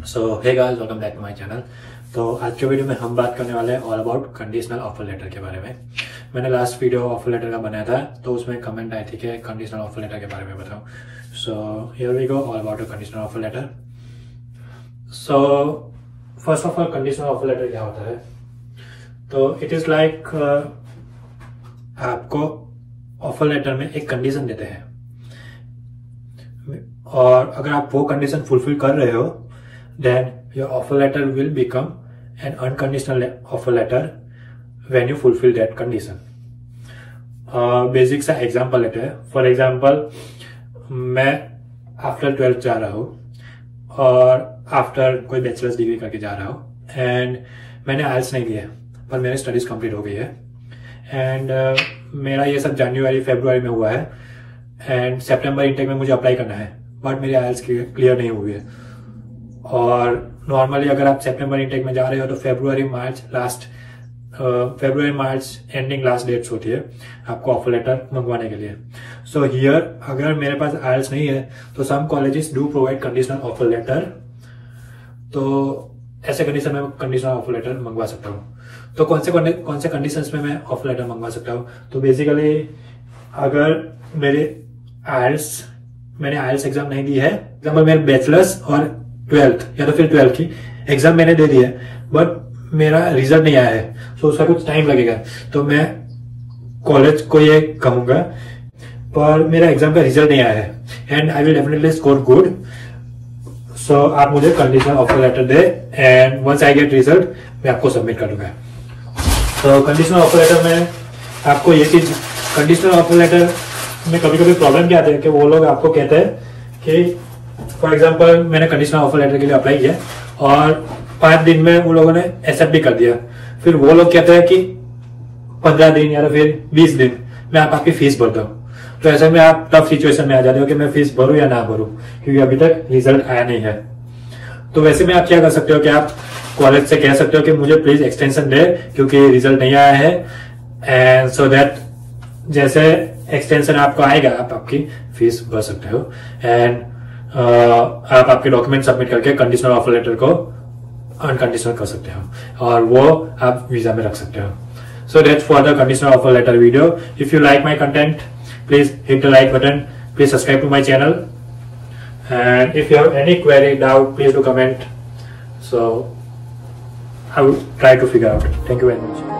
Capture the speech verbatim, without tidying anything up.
So hey guys, welcome back to my channel. तो आज के वीडियो में हम बात करने वाले हैं all about conditional offer letter के बारे में। मैंने लास्ट वीडियो ऑफर लेटर का बनाया था, तो उसमें कमेंट आई थी कि कंडीशनल ऑफर लेटर के बारे में बताओ। So here we go, all about a conditional offer letter. So first of all, conditional offer letter क्या होता है? तो इट इज लाइक आपको ऑफर लेटर में एक कंडीशन देते हैं, और अगर आप वो कंडीशन फुलफिल कर रहे हो then your offer letter will become an unconditional offer letter when you fulfill that condition. Basic सा एग्जाम्पल लेते हैं। फॉर एग्जाम्पल, मैं आफ्टर ट्वेल्थ जा रहा हूँ और आफ्टर कोई बैचलर्स डिग्री करके जा रहा हूँ, एंड मैंने आइल्स नहीं दिया पर मेरी स्टडीज कंप्लीट हो गई है, एंड uh, मेरा ये सब जनवरी फरवरी में हुआ है, एंड सितंबर इंटेक में मुझे अप्लाई करना है, बट मेरी आइल्स क्लियर नहीं हुई है। और नॉर्मली अगर आप सितंबर इंटेक में जा रहे हो तो फरवरी मार्च लास्ट फरवरी मार्च एंडिंग लास्ट डेट्स होती है आपको ऑफर लेटर मंगवाने के लिए। सो so, हियर अगर मेरे पास आइल्स नहीं है तो some colleges do provide conditional offer letter, तो ऐसे कंडीशन में कंडीशनल ऑफर लेटर मंगवा सकता हूँ। तो कौन से कौन से कंडीशंस में मैं ऑफर लेटर मंगवा सकता हूँ? तो बेसिकली अगर मेरे आइल्स मैंने आइल्स एग्जाम नहीं दी है, एग्जाम्पल मेरे बैचलर्स और ट्वेल्थ या तो फिर ट्वेल्थ की एग्जाम मैंने दे दी है, बट मेरा रिजल्ट नहीं आया है, तो उसका कुछ टाइम लगेगा, तो मैं कॉलेज को ये कहूंगा पर मेरा एग्जाम का रिजल्ट नहीं आया है and I will definitely score good, so आप मुझे कंडीशनल ऑफर लेटर दे, and once I get result मैं आपको सबमिट कर दूंगा। तो कंडीशनल ऑफर लेटर में आपको ये चीज, कंडीशनल ऑफर लेटर में कभी कभी प्रॉब्लम क्या आती है कि वो लोग आपको कहते हैं कि फॉर एग्जाम्पल मैंने कंडीशनल ऑफर लेटर के लिए अप्लाई किया और पांच दिन में वो लोगों ने एक्सेप्ट भी कर दिया, फिर वो लोग कहते हैं कि पंद्रह दिन या फिर बीस दिन में आप आपकी फीस भर दो। तो ऐसे में आप टफ सिचुएशन में आ जाते हो कि मैं फीस भरूं या ना भरूं, क्योंकि अभी तक रिजल्ट आया नहीं है। तो वैसे में आप क्या कर सकते हो कि आप कॉलेज से कह सकते हो कि मुझे प्लीज एक्सटेंशन दे क्योंकि रिजल्ट नहीं आया है, एंड सो दैट जैसे एक्सटेंशन आपको आएगा आप आपकी फीस भर सकते हो, एंड Uh, आप आपके डॉक्यूमेंट सबमिट करके कंडीशनल ऑफर लेटर को अनकंडीशनल कर सकते हो और वो आप वीजा में रख सकते हो। So that's for the conditional offer letter video. If you like my content, please hit the like button, please subscribe to my channel, and if you have any query doubt please do comment, so I will try to figure out. Thank you very much.